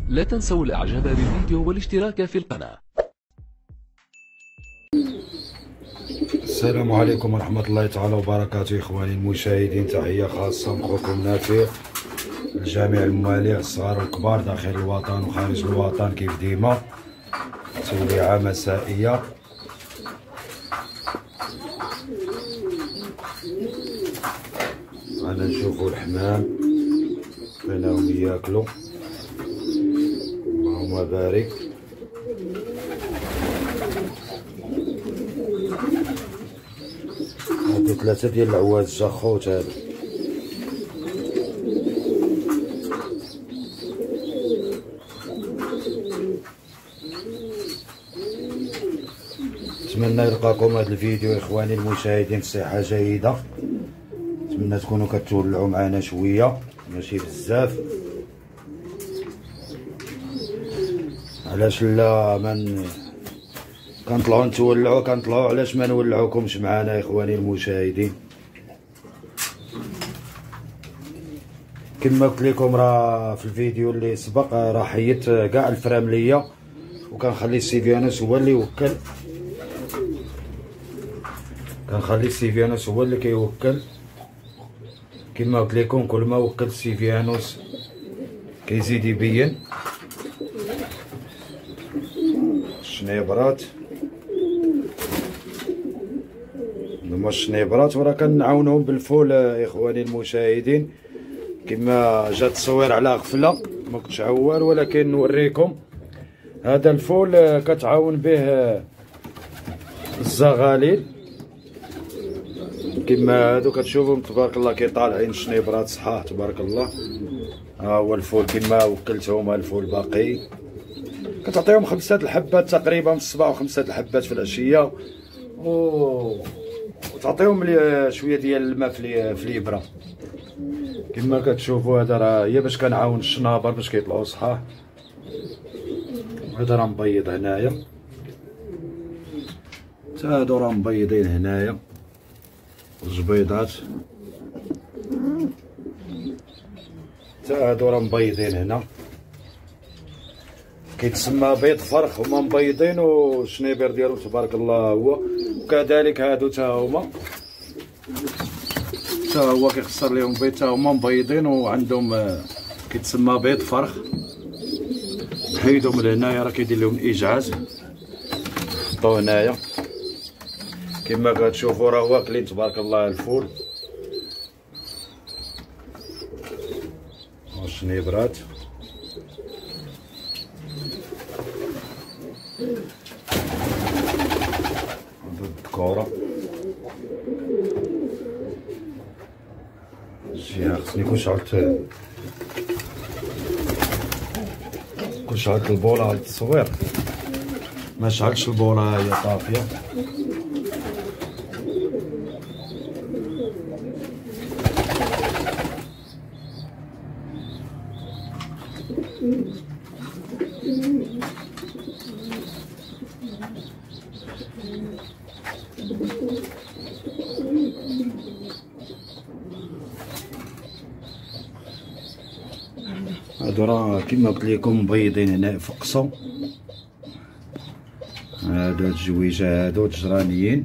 لا تنسوا الاعجاب بالفيديو والاشتراك في القناة. السلام عليكم ورحمة الله تعالى وبركاته. إخواني المشاهدين، تحية خاصة من خوكم نافع لجميع المواليع الصغار والكبار داخل الوطن وخارج الوطن. كيف ديما توليعة مسائية. أنا نشوفو الحمام بينهم ياكلو، اللهم بارك. هادو 3 ديال العواز الجاخوت هادو. نتمنى يلقاكم هاد الفيديو إخواني المشاهدين بصحة جيدة. نتمنى تكونوا كتولعوا معنا شوية ماشي بزاف، علاش لا من كنطلعوا نتولعوا كنطلعوا، علاش ما نولعوكمش معنا إخواني المشاهدين. كما قلت لكم راه في الفيديو اللي سبق راه حيدت كاع الفرامليه وكنخلي السيفيانوس هو اللي يوكل، كنخلي السيفيانوس هو اللي كيوكل. كما قلت لكم كل ما وكل السيفيانوس كيزيد يبين. الشنيبرات هما الشنيبرات، وراه كنعاونهم بالفول اخواني المشاهدين. كما جا التصوير على غفله ما كنتش عوار، ولكن نوريكم هذا الفول كتعاون به الزغاليل. كما هادو كتشوفهم تبارك الله كيطالعين الشنيبرات صحاح تبارك الله. ها هو الفول كما وكلتهم، الفول باقي كتعطيهم 5 الحبات تقريبا في الصباح و5 الحبات في العشيه، وتعطيهم شويه ديال الماء في الابره. كما كتشوفوا هذا راه هي باش كنعاون الشنابر باش كيطلعوا صحاح. هذا راه مبيض هنايا، حتى هادو راه مبيضين هنايا، 2 بيضات، حتى هادو راه مبيضين هنا. كيتسمى بيض فرخ، هما مبيضين والشنيبر ديالهم تبارك الله هو. وكذلك هادو تا هما كيخسر ليهم بيض، تا هما مبيضين وعندهم كيتسمى بيض فرخ. حيدو من هنايا راه كيدير لهم اجعاز، حطو هنايا. كما كتشوفوا راه واكلين تبارك الله الفول والشنيبرات. الذكورة الجهة خصني كون شعلت البوله على التصوير، ما شعلتش البوله هي طافيه. هادو راه كيما قلت لكم مبيضين هنا في قصو. هادو الجويجه هادو تجرانيين.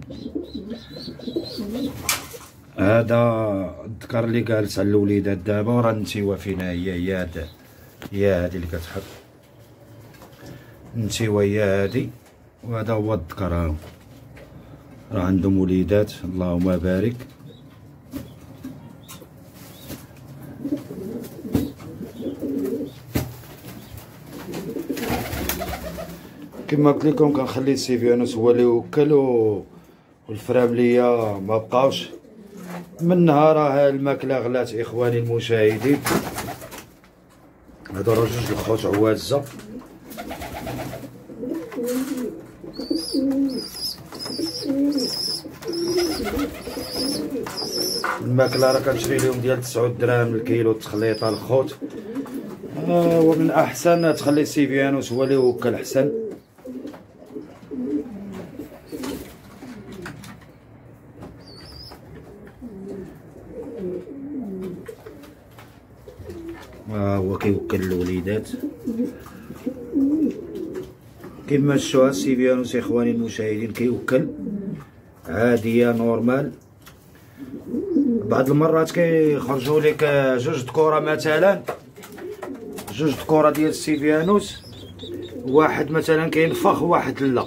هذا الذكر اللي جالس على الوليدات دابا، وراه النتيوه فينا هي هادي اللي كتحط النتيوه هي هادي، وهذا هو الذكر. راه عندهم وليدات اللهم بارك. كما قلت لكم كنخلي السيفيانوس هو اللي يوكل والفرامليه ما بقاوش. منها راه الماكله غلات اخواني المشاهدين. هادو راه 2 الخوت عوازه. الماكله راه كنشري لهم ديال 9 دراهم الكيلو التخليطه الخوت. ومن احسن تخلي السيفيانوس هو اللي يوكل احسن. ها هو كيوكل الوليدات كما شفتوا. السيفيانوس اخواني المشاهدين كيوكل عاديه نورمال. بعض المرات كيخرجوا لك جوج كره مثلا، جوج كره ديال السيفيانوس، واحد مثلا كينفخ وواحد لا.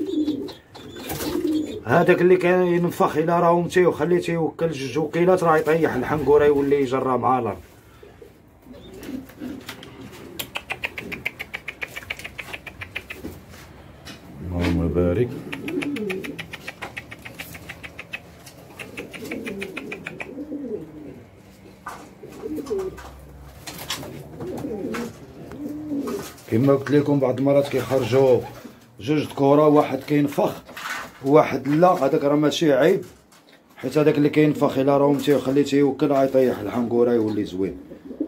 هذاك اللي كينفخ الا راه متي وخليتيه يوكل جوج وكيلات راه يطيح الحنقوره يولي يجرى مع الارض. اللهم بارك. كما قلت لكم بعض المرات كيخرجوا جوج كره، واحد كينفخ وواحد لا. هذاك راه ماشي عيب، حيت هذاك اللي كينفخ الا راه متي وخليتيه يوكل راه يطيح الحنقوره يولي زوين.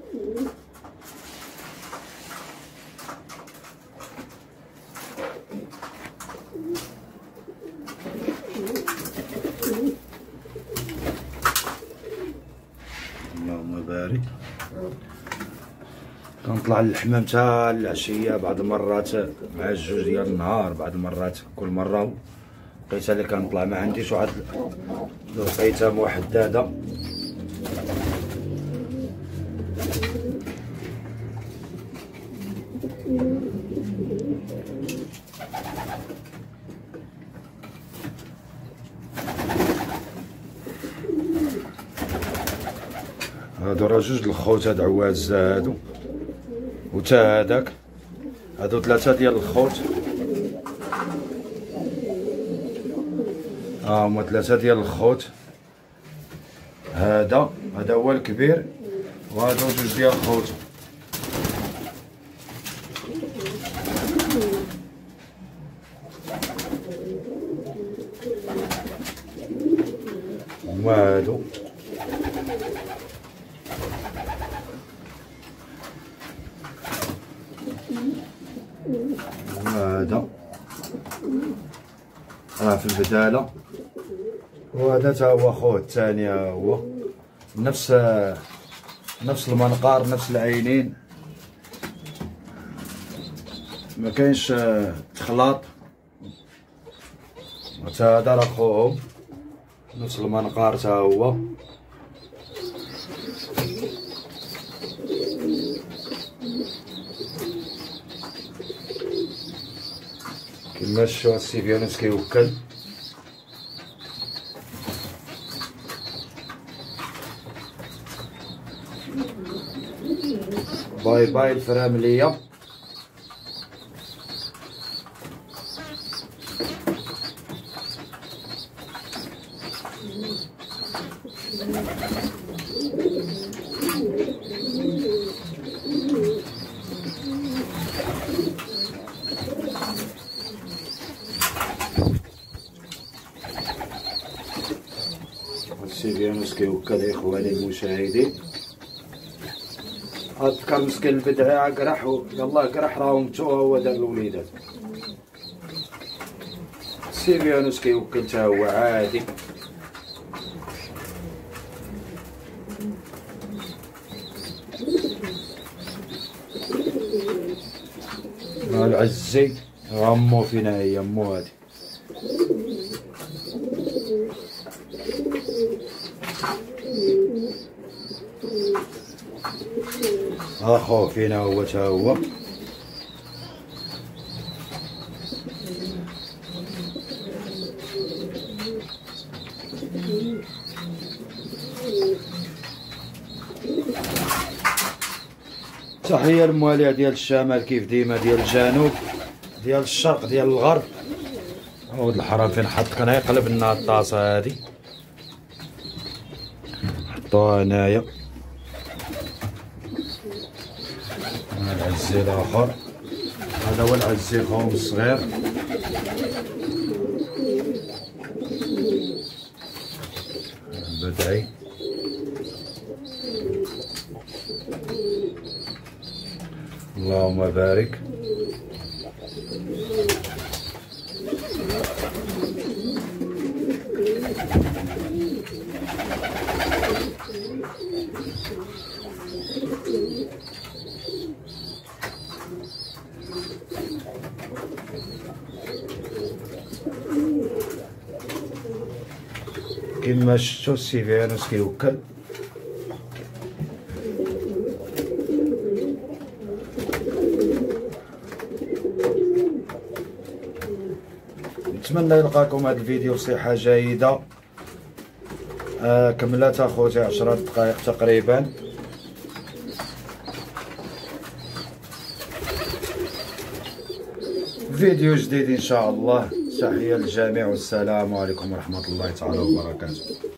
اللهم بارك. كنطلع للحمام تا العشيه بعض المرات مع الجوج ديال النهار، بعض المرات كل مره لقيتها اللي كنطلع ما عنديش واحد الوقيته محدده. هادو راه جوج الخوت هاد عواز هادو وتا هداك، هادو ثلاثة ديال الخوت. هما ثلاثة ديال الخوت. هذا هو الكبير وهادو جوج ديال الخوت. هما هادو. وهذا في البدالة، وهذا تا هو خوه الثاني، هو نفس المنقار نفس العينين، ما كاينش تخلاط. وتا هذا راه خوهم نفس المنقار تا هو. كما شفتوا السيفيانوس كيوكل. باي باي الفراملية. السيفيانوس كيوكل اخواني المشاهدين. اذكر مسكين البدعه قرح، يلاه قرح راهم متو هو دار الوليدات. السيفيانوس كيوكل تا هو عادي. العزي مو فينا هي مو هادي. اخو فينا هو تا هو. تحية للمواليع ديال الشمال كيف ديما، ديال الجنوب، ديال الشرق، ديال الغرب. ولد الحرام فين حط، كان يقلب لنا الطاسة هادي، حطوها هنايا. العزي الاخر، هذا هو العزي خوهم الصغير. البدعي اللهم بارك. كما شفتوا السي فيروس كيوكل. نتمنى يلقاكم هذا الفيديو بصحة جيدة. كملت اخوتي 10 دقائق تقريبا. فيديو جديد ان شاء الله. تحية للجميع والسلام عليكم ورحمة الله تعالى وبركاته.